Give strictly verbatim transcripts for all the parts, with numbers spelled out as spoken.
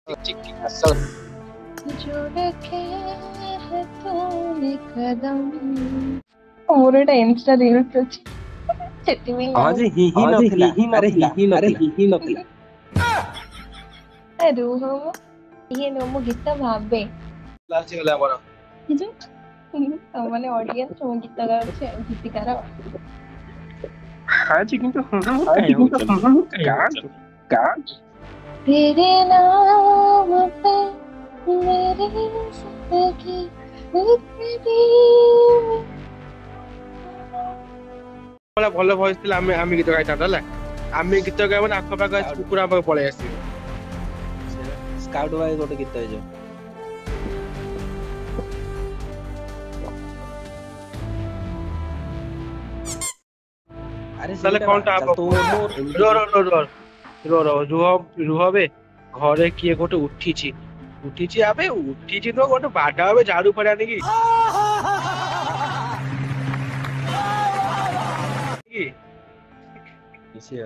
जो रखे है तूने कदम मोर एटा इंस्टा रील्स अछि सेति में हां जे ही ही नथिला अरे ही ही नथिला ही ही नथिला अरे रुह ये नो मो गीत भाबे लास्ट गला बड़ माने ऑडियंस मो गीत गाउ छे गीतिकार हां जी किंतु हम काहे हो चल का तेरे नाम पे मेरी जिंदगी तेरी बड़ा भलो वॉइस थिला आमे आमे गीत गाइता हला आमे गीत गाइबो ना आखो पाखो कुकुरा पाखो पळे आसी स्काउट भाई गोटे गीत है जो अरे साले कोन टा तो मोर रो रो रो रो रो रो रुह रुह बे घरे किए गोटे उठी छी उठी छी आबे उठी छी तो गोटे बाडा बे झाड़ू पड़ा नहीं की किसी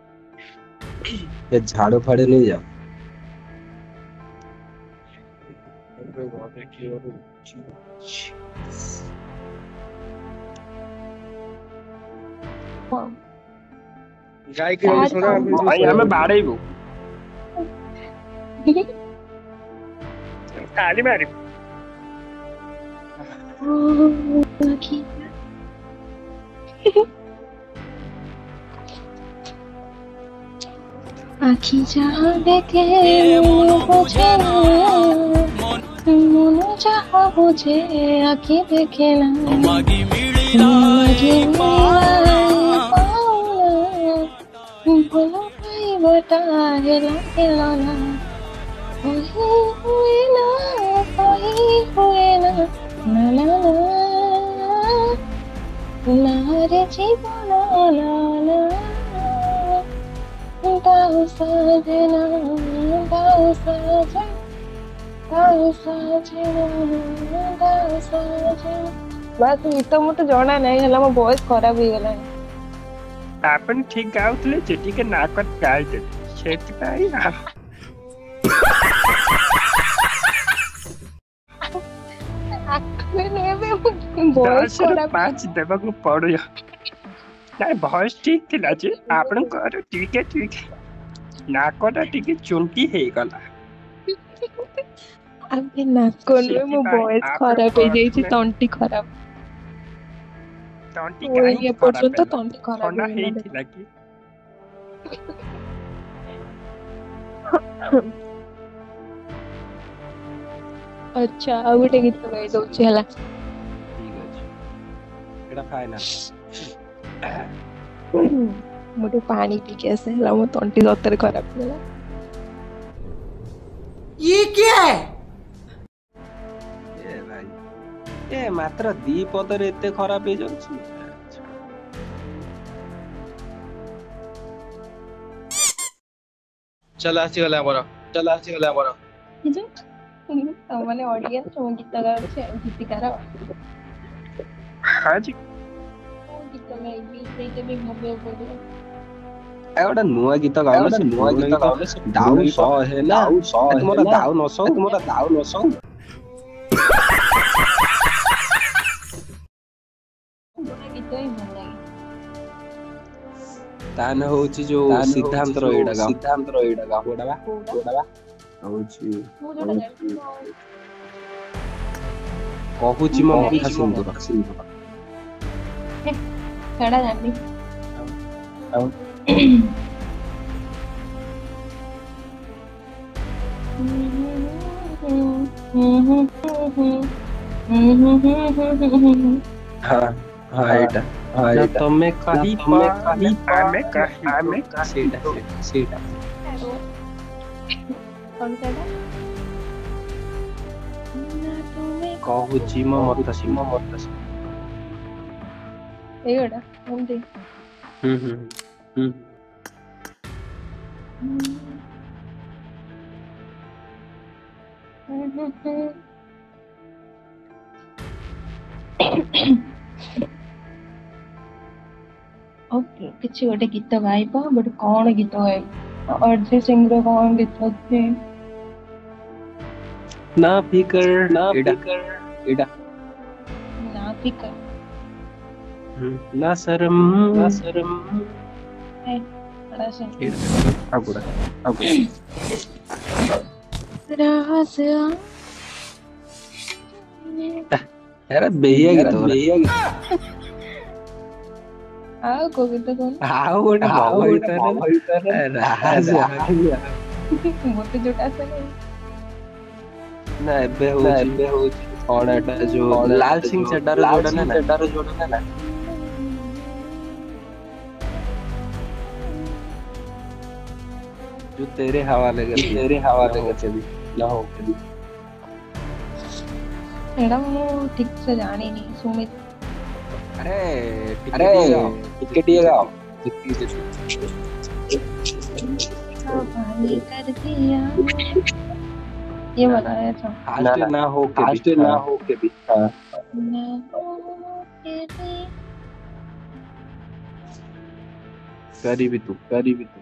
ये झाड़ू फाड़े नहीं जाओ गाय के सुना भाई हमें बाड़ेबो ताली मारी आखी जहाँ देखे मुझे मन जहाँ मुझे आखी देखे ना मागी मिला बोलो भाई बता हेला हेला ना वही हुए ना वही हुए ना ना ना ना रे जीवन ना ना दाऊ साजना दाऊ साजना दाऊ साजना दाऊ साजना बस गीत मत जणा नहीं हला मो वॉइस खराब हो गला आपन ठीक गाउतले जेटी के नाकत गाय दे खेती पाई ना आखले नेबे वॉइस खराब पांच देबा को पड़ियो नहीं भॉइस ठीक थिला जे आपन कर ठीक है ठीक है नाकोटा टिके चुंटी हे गला अबे नाकोन में मो वॉइस खराब हो जाई छी तंटी खराब तंटी काई ये पर्यंत तंटी खराब हो हे थिला की अच्छा आ गोटे गीत गाई दो छी हला ठीक अछि एटा फाइनल मोटे पानी पी के ऐसे हला मो तंटी सतर खराब होला ये क्या है ए भाई ए मात्र दी पदर एते खराब हे जाउछि चल आसी गला बड़ चल आसी गला बड़ माने ऑडियंस मो गीत गाउ छे गीतिकार हां जी गीत गाई भी सेते भी भाबे पड़ो एगोटा नुआ गीत गाउले से नुआ गीत गाउले से दाउ सौ है ना दाउ सौ है मोरा दाउ न सौ मोरा दाउ न सौ गीत ही मन लागे तान होची जो सिद्धांत रो एडा गा सिद्धांत रो एडा गा होडा बा होडा बा होची कहूची म मथा सिंदूर सिंदूर कड़ा जानी आओ हां हां एटा हां एटा तमे कही तमे कही आमे कही आमे सीटा सीटा कौन कड़ा कहूची म मथा सिंदूर मथा एगोड़ा हम दे हम्म हम्म हम्म ओके किसी गोटे गीत गाइबा बट कौन गीत गाइब अरिजीत सिंह रो कौन गीत अछि ना फिकर ना फिकर एडा ना फिकर ना शरम ना शरम है बड़ा से आगुड़ा आगुड़ा राज यार बेहिया गीत हो बेहिया गीत आओ को गीत कौन आओ गोटे बाबा गीत रे राज मोटे जोटा से नहीं ना एबे हो ना एबे हो कौन एटा जो लाल सिंह चड्डा रो जोड़ा ना चड्डा रो जोड़ा ना जो तेरे हवाले कर तेरे हवाले कर चली ना हो कभी एडा मु ठीक से जानी नहीं सुमित अरे अरे टिकट ये गाओ पानी कर दिया ये बताया था आज ना हो के आज ना हो के भी हां ना हो के भी करी भी तू करी भी तू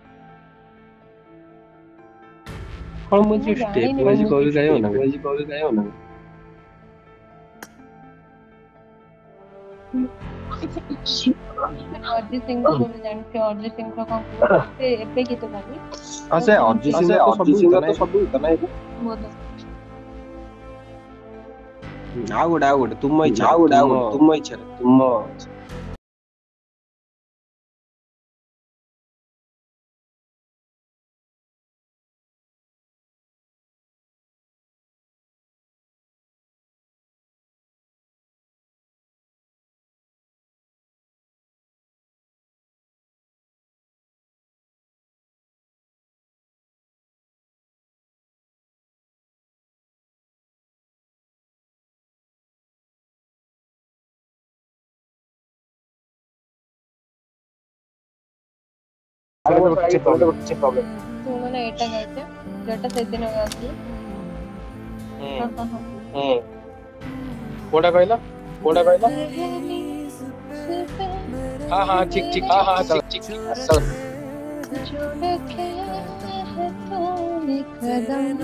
कौन मुझे स्टेप वाइज कॉल गयो ना वाइज कॉल गयो ना अरिजीत सिंह को बोले जानते हो अरिजीत सिंह का कौन से एपे की तो भाई हां से अरिजीत सिंह तो सब सिंह तो सब इतना है वो तो आउड आउड तुम ही आउड आउड तुम ही चल तुम बच्चे प्रॉब्लम तू मैंने एटा करते जेटा से दिन होगा कि हां हां हम्म कोडा कहला कोडा कहला हां हां ठीक ठीक हां हां ठीक ठीक चल जो रखे है तूने कदम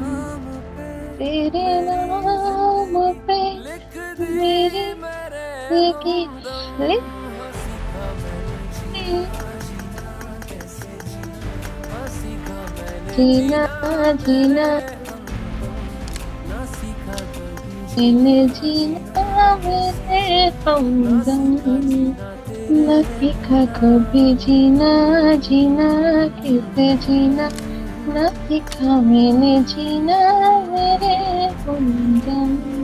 तेरे नाम पे मेरे की लिख जीना जीना इन्हें जीना मेरे हमदम न सीखा कभी जीना जीना किसे जीना न सीखा मैंने जीना मेरे हमदम